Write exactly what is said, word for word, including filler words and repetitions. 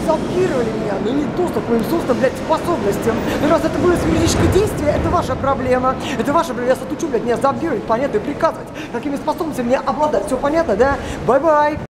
заблокировали меня, но не доступ к моим собственным, блядь, способностям. Ну, раз это было физическое действие, это ваша проблема. Это ваша проблема. Я отучу, блядь, меня заблокировать, понятно, и приказывать, какими способностями мне обладать. Все понятно, да? Бай-бай!